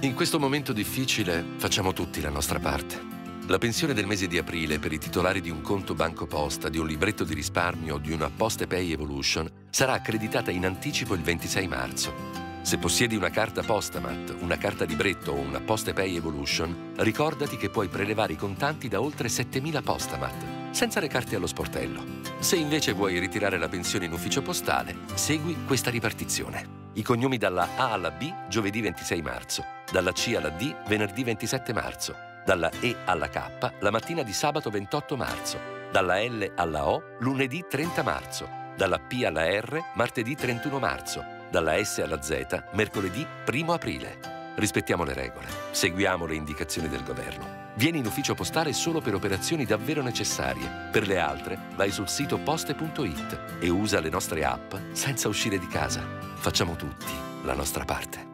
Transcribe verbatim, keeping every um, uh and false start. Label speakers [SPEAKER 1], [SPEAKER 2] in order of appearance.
[SPEAKER 1] In questo momento difficile facciamo tutti la nostra parte. La pensione del mese di aprile per i titolari di un conto Banco Posta, di un libretto di risparmio o di una PostePay Evolution sarà accreditata in anticipo il ventisei marzo. Se possiedi una carta Postamat, una carta libretto o una PostePay Evolution, ricordati che puoi prelevare i contanti da oltre settemila Postamat, senza recarti allo sportello. Se invece vuoi ritirare la pensione in ufficio postale, segui questa ripartizione. I cognomi dalla A alla B giovedì ventisei marzo, dalla C alla D venerdì ventisette marzo, dalla E alla K la mattina di sabato ventotto marzo, dalla L alla O lunedì trenta marzo, dalla P alla R martedì trentuno marzo, dalla S alla Z mercoledì primo aprile. Rispettiamo le regole, seguiamo le indicazioni del governo. Vieni in ufficio postale solo per operazioni davvero necessarie. Per le altre vai sul sito poste punto it e usa le nostre app senza uscire di casa. Facciamo tutti la nostra parte.